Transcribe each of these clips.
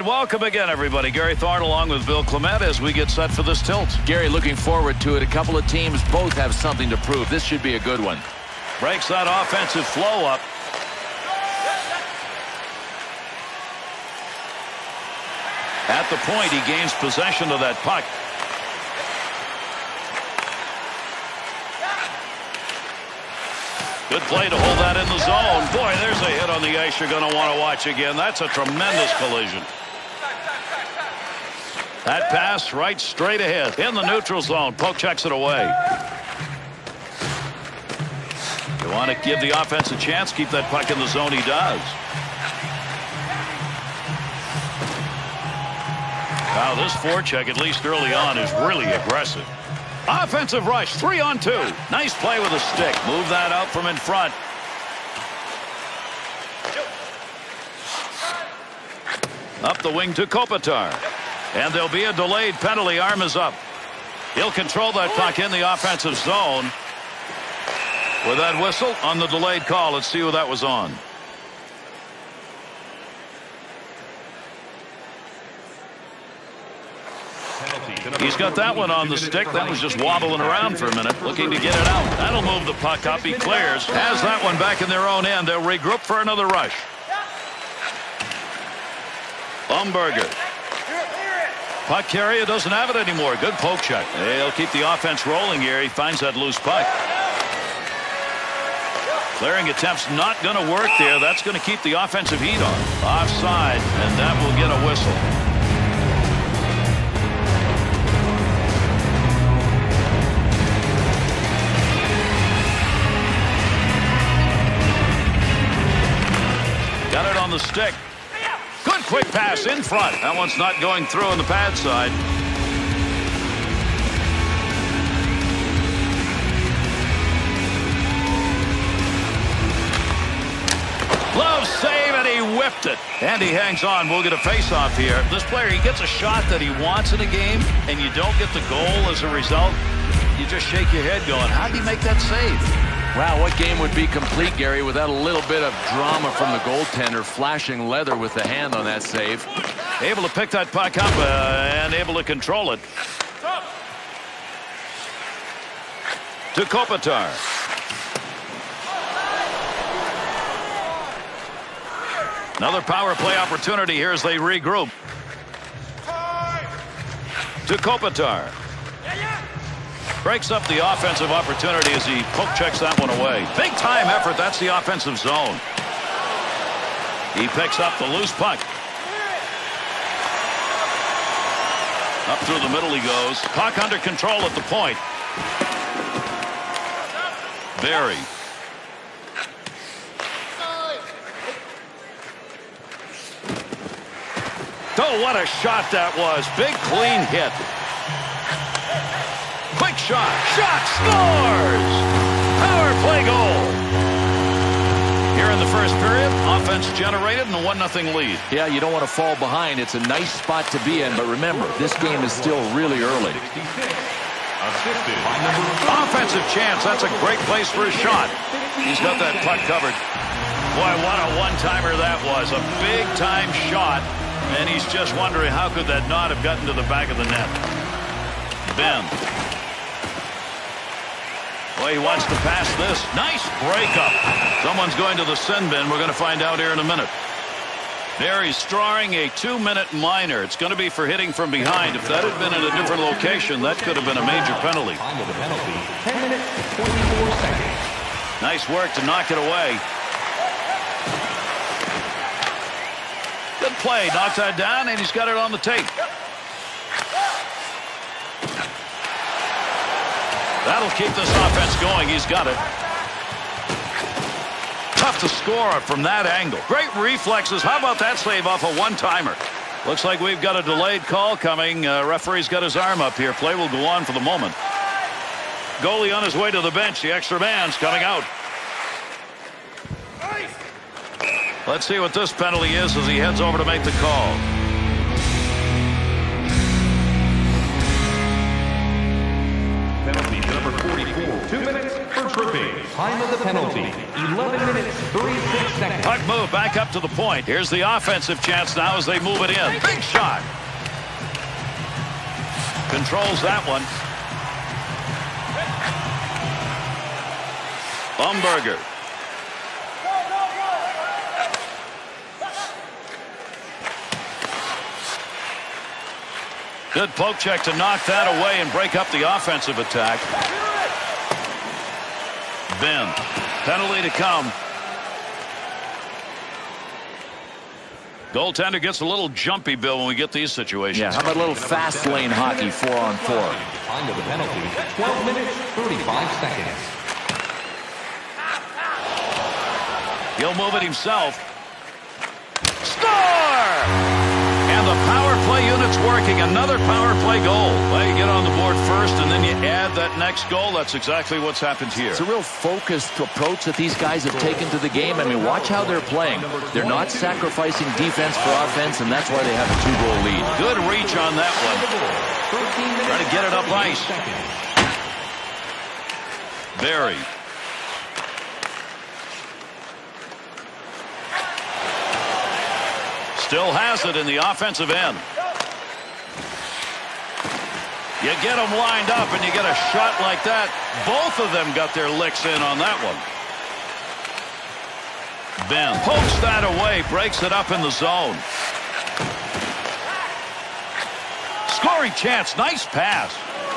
welcome again, everybody. Gary Thorne along with Bill Clement as we get set for this tilt. Gary, looking forward to it. A couple of teams both have something to prove. This should be a good one. Breaks that offensive flow up. At the point, he gains possession of that puck. Good play to hold that in the zone. Boy, there's a hit on the ice you're going to want to watch again. That's a tremendous collision. That pass right straight ahead in the neutral zone. Poke checks it away. You want to give the offense a chance, keep that puck in the zone. He does. Wow, this forecheck, at least early on, is really aggressive. Offensive rush, 3-on-2. Nice play with a stick. Move that out from in front. Up the wing to Kopitar. And there'll be a delayed penalty. Arm is up. He'll control that puck in the offensive zone. With that whistle on the delayed call, let's see who that was on. He's got that one on the stick. That was just wobbling around for a minute, looking to get it out. That'll move the puck up. He clears. Has that one back in their own end. They'll regroup for another rush. Umberger. Puck carrier doesn't have it anymore. Good poke check. They'll keep the offense rolling here. He finds that loose puck. Clearing attempts not going to work there. That's going to keep the offensive heat on. Offside, and that will get a whistle. Got it on the stick. Good quick pass in front. That one's not going through on the pad side. Glove save, and he whipped it. And he hangs on. We'll get a face-off here. This player, he gets a shot that he wants in a game, and you don't get the goal as a result. You just shake your head going, how did he make that save? Wow, what game would be complete, Gary, without a little bit of drama from the goaltender, flashing leather with the hand on that save. Able to pick that puck up and able to control it. To Kopitar. Another power play opportunity here as they regroup. To Kopitar. Breaks up the offensive opportunity as he poke checks that one away. Big time effort. That's the offensive zone. He picks up the loose puck. Up through the middle he goes. Puck under control at the point. Barry. Oh, what a shot that was. Big clean hit. Quick shot. Shot scores. Power play goal. Here in the first period, offense generated and a 1-0 lead. Yeah, you don't want to fall behind. It's a nice spot to be in, but remember, this game is still really early. Offensive chance. That's a great place for a shot. He's got that puck covered. Boy, what a one-timer that was. A big-time shot, and he's just wondering how could that not have gotten to the back of the net. Ben. Boy, he wants to pass this. Nice breakup. Someone's going to the sin bin. We're going to find out here in a minute. Barry's drawing a 2-minute minor. It's going to be for hitting from behind. If that had been in a different location, that could have been a major penalty. 10 minutes, 24 seconds. Nice work to knock it away. Good play. Knocks that down, and he's got it on the tape. That'll keep this offense going. He's got it. Tough to score from that angle. Great reflexes. How about that save off a one-timer? Looks like we've got a delayed call coming. Referee's got his arm up here. Play will go on for the moment. Goalie on his way to the bench. The extra man's coming out. Let's see what this penalty is as he heads over to make the call. Penalty number 44. 2 minutes for tripping. Time of the penalty, 11 minutes, 36 seconds. Puck move back up to the point. Here's the offensive chance now as they move it in. Big shot. Controls that one. Bumberger. Good poke check to knock that away and break up the offensive attack. Ben. Penalty to come. Goaltender gets a little jumpy, Bill, when we get these situations. Yeah, how about a little fast lane hockey 4-on-4? Time of the penalty, 12 minutes, 35 seconds. He'll move it himself. Score! And the power play unit's working. Another power play goal. Well, you get on the board first, and then you add that next goal. That's exactly what's happened here. It's a real focused approach that these guys have taken to the game. I mean, watch how they're playing. They're not sacrificing defense for offense, and that's why they have a 2-goal lead. Good reach on that one. Trying to get it up ice. Barry. Still has it in the offensive end. You get them lined up and you get a shot like that. Both of them got their licks in on that one. Ben pokes that away, breaks it up in the zone. Scoring chance. Nice pass.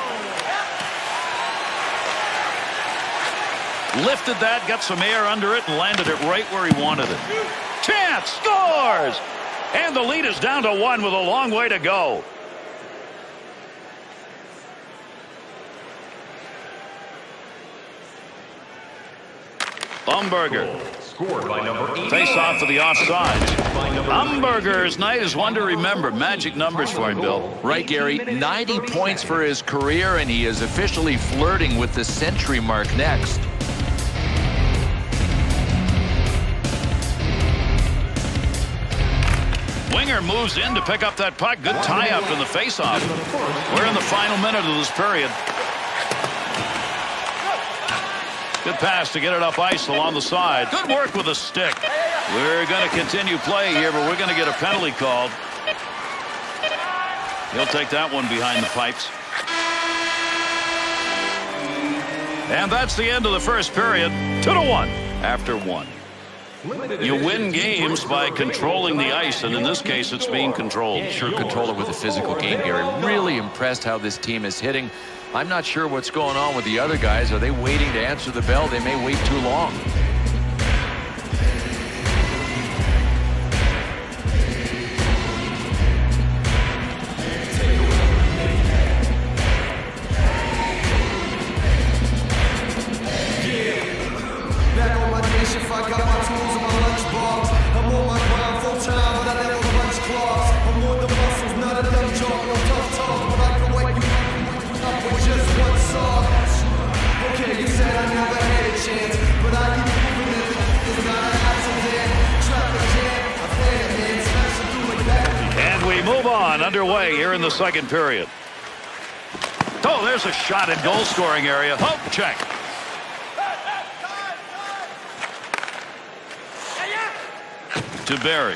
Lifted that, got some air under it, and landed it right where he wanted it. Chance. Scores! And the lead is down to 1 with a long way to go. Bumberger. Scored by number 8. Face off for the offside. Bumberger's night is one to remember. Magic numbers for him, Bill. Right, Gary. 90 points for his career, and he is officially flirting with the century mark next. Winger moves in to pick up that puck. Good tie-up in the face-off. We're in the final minute of this period. Good pass to get it up ice along the side. Good work with the stick. We're going to continue play here, but we're going to get a penalty called. He'll take that one behind the pipes. And that's the end of the first period. 2-1 after 1. You win games by controlling the ice, and in this case, it's being controlled. Sure control it with a physical game, Gary. Really impressed how this team is hitting. I'm not sure what's going on with the other guys. Are they waiting to answer the bell? They may wait too long. Underway here in the second period. Oh, there's a shot in goal scoring area. Poke check. To Barry.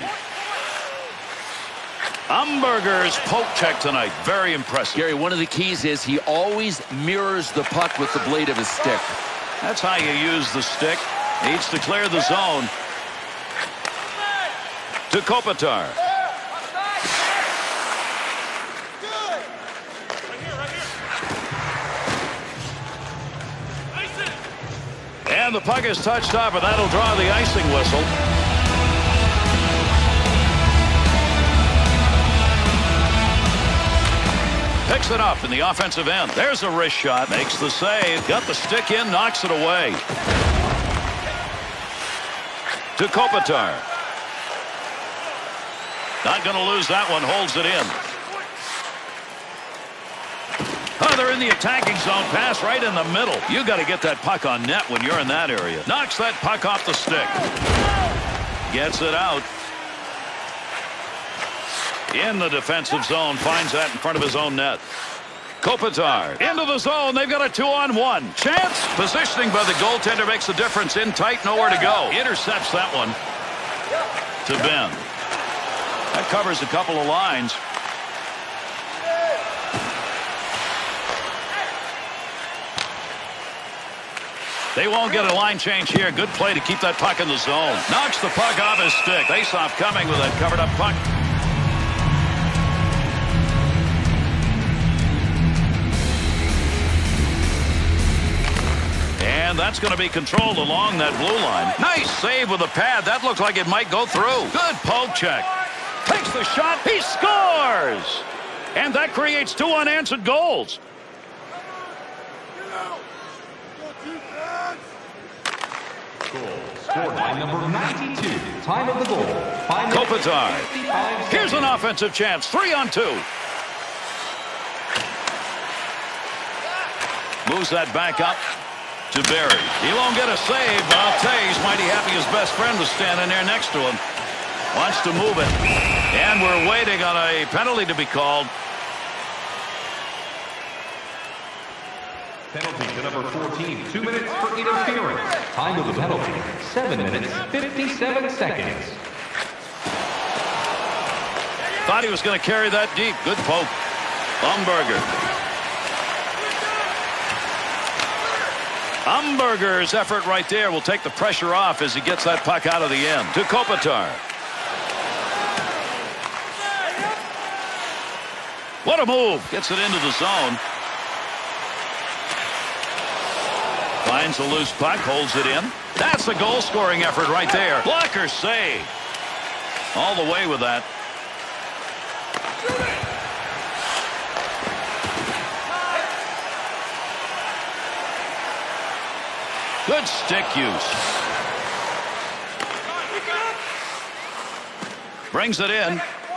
Umberger's poke check tonight. Very impressive. Gary, one of the keys is he always mirrors the puck with the blade of his stick. That's how you use the stick. Needs to clear the zone. To Kopitar. And the puck is touched up, and that'll draw the icing whistle. Picks it up in the offensive end. There's a wrist shot. Makes the save. Got the stick in. Knocks it away. To Kopitar. Not going to lose that one. Holds it in. Oh, they're in the attacking zone. Pass right in the middle. You got to get that puck on net when you're in that area. Knocks that puck off the stick. Gets it out. In the defensive zone. Finds that in front of his own net. Kopitar into the zone. They've got a 2-on-1. Chance. Positioning by the goaltender makes a difference. In tight, nowhere to go. Intercepts that one to Ben. That covers a couple of lines. They won't get a line change here. Good play to keep that puck in the zone. Knocks the puck off his stick. Face-off coming with that covered-up puck. And that's going to be controlled along that blue line. Nice save with the pad. That looked like it might go through. Good poke check. Takes the shot. He scores! And that creates 2 unanswered goals. Scored by number 92. Time of the goal. Kopitar. Here's an offensive chance. 3-on-2. Moves that back up to Barry. He won't get a save, but I'll tell you, he's mighty happy his best friend was standing there next to him. Wants to move it. And we're waiting on a penalty to be called. Penalty to number 14. 2 minutes for interference. Time of the penalty. 7 minutes, 57 seconds. Thought he was going to carry that deep. Good poke. Umberger's effort right there will take the pressure off as he gets that puck out of the end. To Kopitar. What a move. Gets it into the zone. Finds a loose puck, holds it in. That's a goal-scoring effort right there. Blocker save. All the way with that. Good stick use. Brings it in.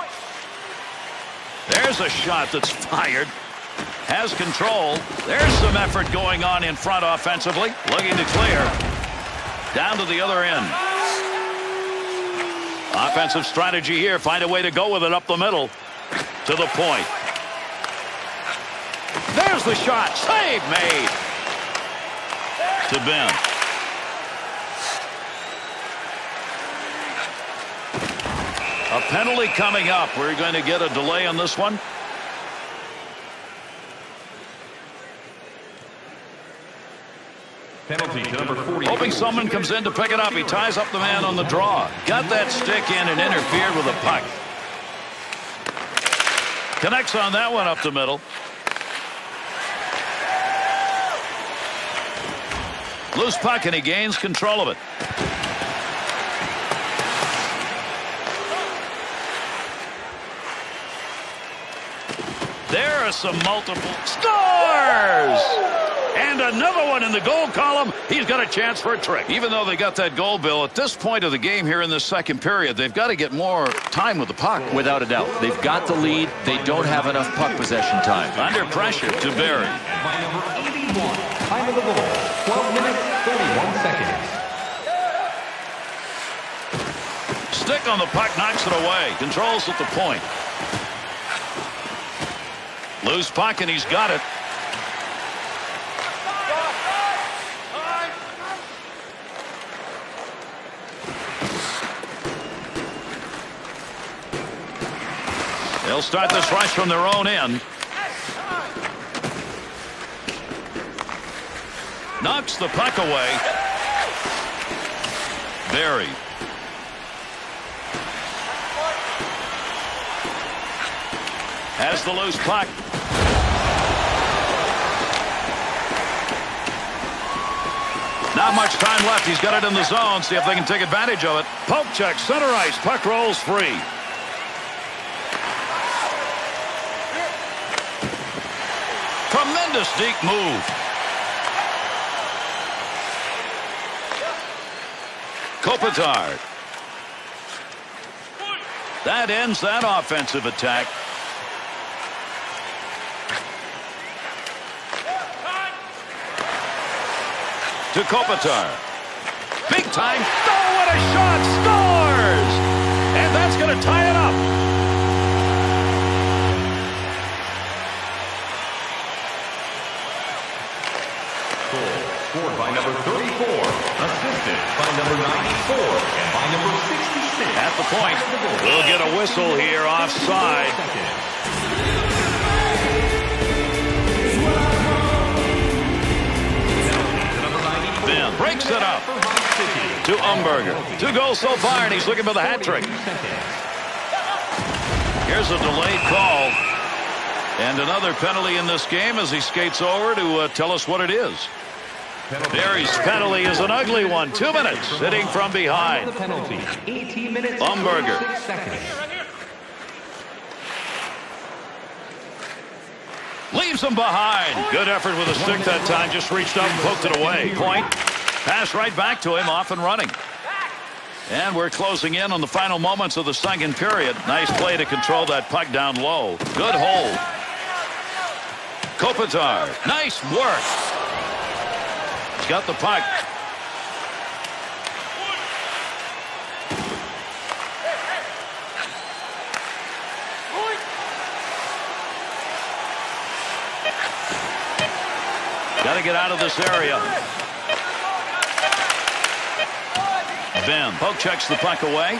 There's a shot that's fired. Has control. There's some effort going on in front offensively. Looking to clear. Down to the other end. Offensive strategy here. Find a way to go with it up the middle. To the point. There's the shot. Save made. To Ben. A penalty coming up. We're going to get a delay on this one. Penalty to number 40. Hoping someone comes in to pick it up. He ties up the man on the draw. Got that stick in and interfered with a puck. Connects on that one up the middle. Loose puck and he gains control of it. There are some multiple scores! And another one in the goal column. He's got a chance for a trick. Even though they got that goal, Bill, at this point of the game here in the second period, they've got to get more time with the puck. Without a doubt. They've got the lead. They don't have enough puck possession time. Under pressure to Barry. By number 81. Time of the goal. 12 minutes, 31 seconds. Stick on the puck, knocks it away. Controls at the point. Loose puck, and he's got it. They'll start this rush from their own end. Knocks the puck away. Barry. Has the loose puck. Not much time left. He's got it in the zone. See if they can take advantage of it. Poke check, center ice. Puck rolls free. Tremendous deep move. Kopitar. That ends that offensive attack. To Kopitar. Big time. Oh, what a shot. Scores! And that's going to tie it up. Scored by number 34. Assisted by number 94 and by number 66. At the point, we'll get a whistle here offside. Ben breaks it up to Umberger. 2 goals so far, and he's looking for the hat trick. Here's a delayed call. And another penalty in this game as he skates over to tell us what it is. Barry's penalty is an ugly one. 2 minutes, sitting from behind. Umberger. Leaves him behind. Good effort with a stick that time. Just reached up and poked it away. Point. Pass right back to him, off and running. And we're closing in on the final moments of the second period. Nice play to control that puck down low. Good hold. Kopitar. Nice work. He's got the puck. Got to get out of this area. Ben poke checks the puck away.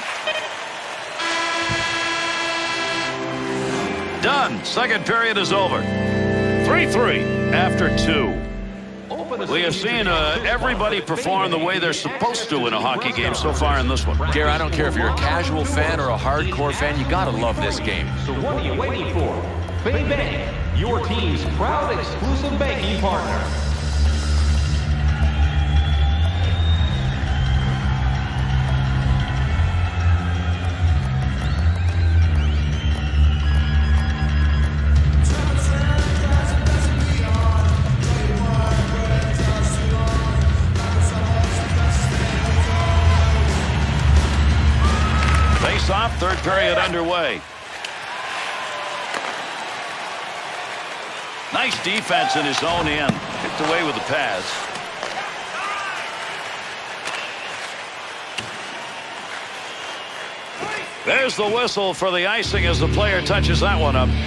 Done. Second period is over. 3-3 after 2. We have seen everybody perform the way they're supposed to in a hockey game so far in this one. Gary, I don't care if you're a casual fan or a hardcore fan, you gotta love this game. So what are you waiting for? Bay Bank, your team's proud exclusive banking partner. Off, third period underway. Nice defense in his own end. Kicked away with the pass. There's the whistle for the icing as the player touches that one up.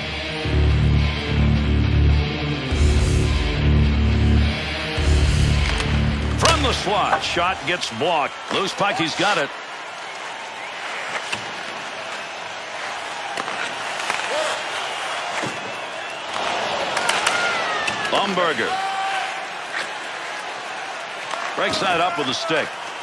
From the slot, shot gets blocked. Loose puck, he's got it. Umberger breaks that up with a stick.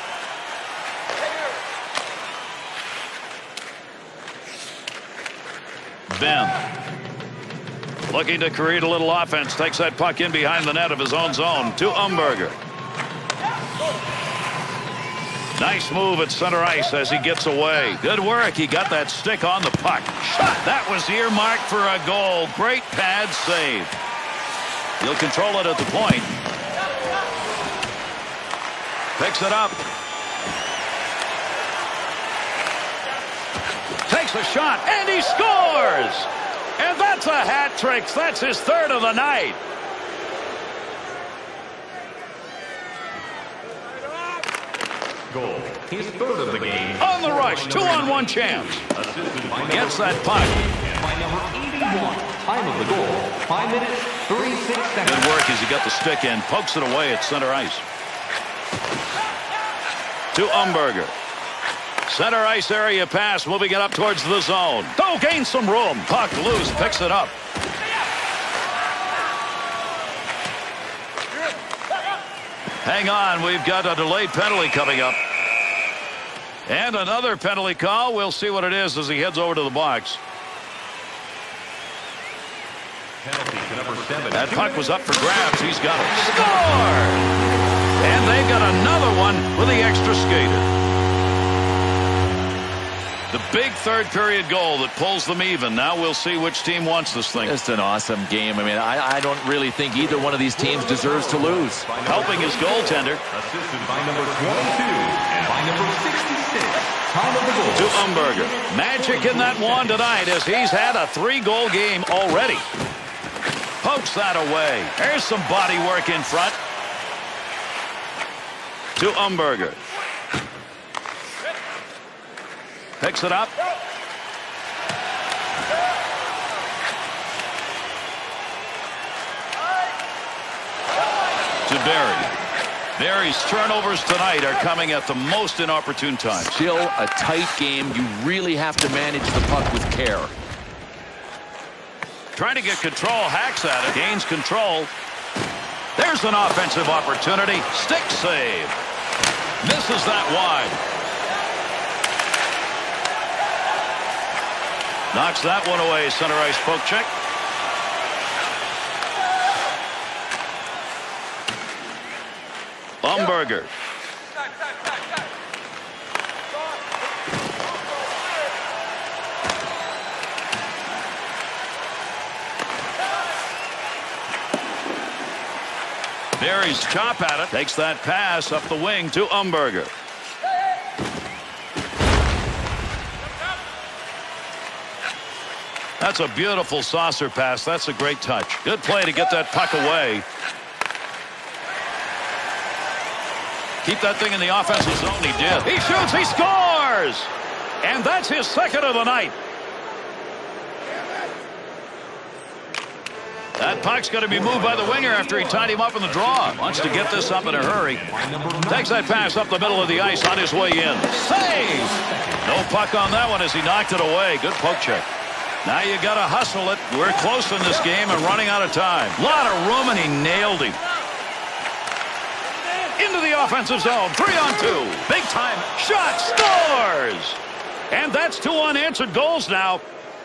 Ben looking to create a little offense, takes that puck in behind the net of his own zone to Umberger. Nice move at center ice as he gets away. Good work. He got that stick on the puck. Shot. That was earmarked for a goal. Great pad save. He'll control it at the point. Picks it up. Takes a shot, and he scores! And that's a hat trick. That's his third of the night. Goal. His third of the game. On the rush. 2-on-1 chance. Gets that puck. By number 81. Time of the goal, 5 minutes, 36 seconds. Good work as he got the stick in. Pokes it away at center ice. To Umberger. Center ice area pass, moving it up towards the zone. Oh, gains some room. Puck loose, picks it up. Hang on, we've got a delayed penalty coming up. And another penalty call. We'll see what it is as he heads over to the box. That puck was up for grabs. He's got it. Score! And they got another one with the extra skater. The big third period goal that pulls them even. Now we'll see which team wants this thing. Just an awesome game. I mean, I don't really think either one of these teams deserves to lose. Helping his goaltender. Assisted by number 22 and by number 66. Time of the goal. To Umberger. Magic in that one tonight as he's had a 3-goal game already. Pokes that away. There's some body work in front. To Umberger. Picks it up. To Barry. Barry's turnovers tonight are coming at the most inopportune times. Still a tight game. You really have to manage the puck with care. Trying to get control, hacks at it, gains control. There's an offensive opportunity. Stick save. Misses that wide. Knocks that one away. Center ice poke check. Umberger. Barry's chop at it. Takes that pass up the wing to Umberger. That's a beautiful saucer pass. That's a great touch. Good play to get that puck away. Keep that thing in the offensive zone. He did. He shoots. He scores. And that's his second of the night. That puck's going to be moved by the winger after he tied him up in the draw. Wants to get this up in a hurry. Takes that pass up the middle of the ice on his way in. Save! No puck on that one as he knocked it away. Good poke check. Now you got to hustle it. We're close in this game and running out of time. A lot of room, and he nailed him. Into the offensive zone. 3-on-2. Big time shot. Scores! And that's 2 unanswered goals now.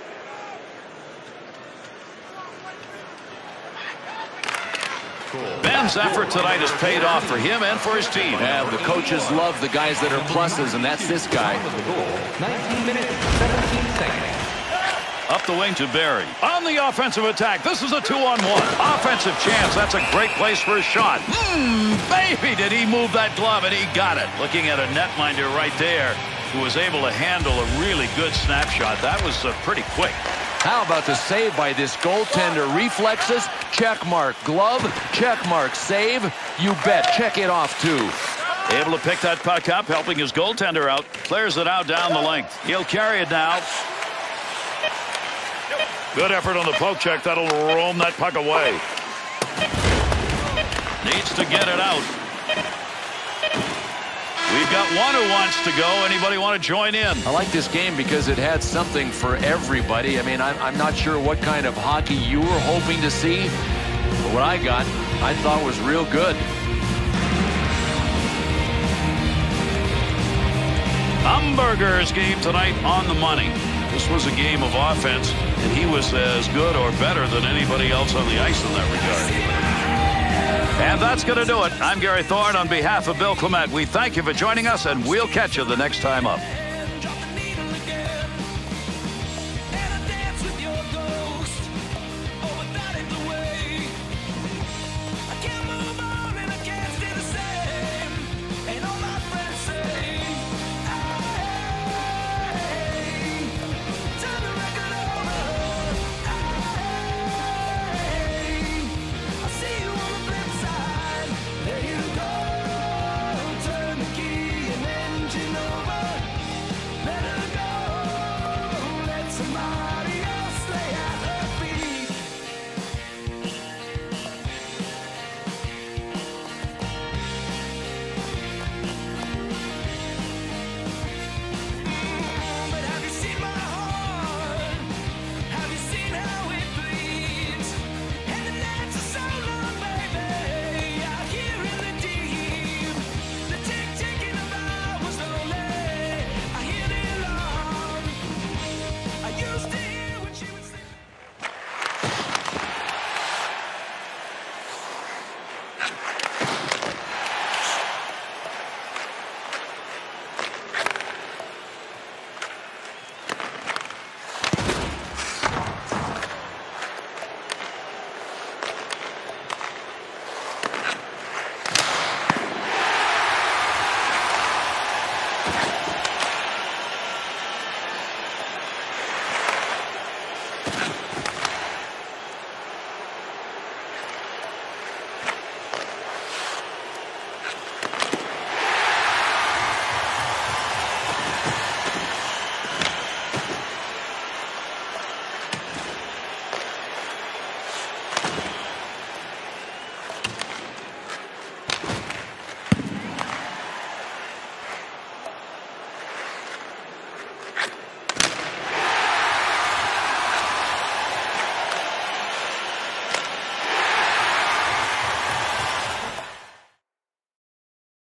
Ben's effort tonight has paid off for him and for his team. Yeah, the coaches love the guys that are pluses, and that's this guy. 19 minutes, 17 seconds. Up the wing to Barry. On the offensive attack. This is a 2-on-1. Offensive chance. That's a great place for a shot. Baby, did he move that glove, and he got it. Looking at a netminder right there who was able to handle a really good snapshot. That was pretty quick. How about the save by this goaltender? Reflexes, check mark. Glove, check mark. Save, you bet. Check it off, too. Able to pick that puck up, helping his goaltender out. Clears it out down the length. He'll carry it now. Good effort on the poke check. That'll roam that puck away. Needs to get it out. We've got one who wants to go. Anybody want to join in? I like this game because it had something for everybody. I mean, I'm not sure what kind of hockey you were hoping to see, but what I got, I thought was real good. Umberger's game tonight on the money. This was a game of offense, and he was as good or better than anybody else on the ice in that regard. And that's going to do it. I'm Gary Thorne on behalf of Bill Clement. We thank you for joining us, and we'll catch you the next time up.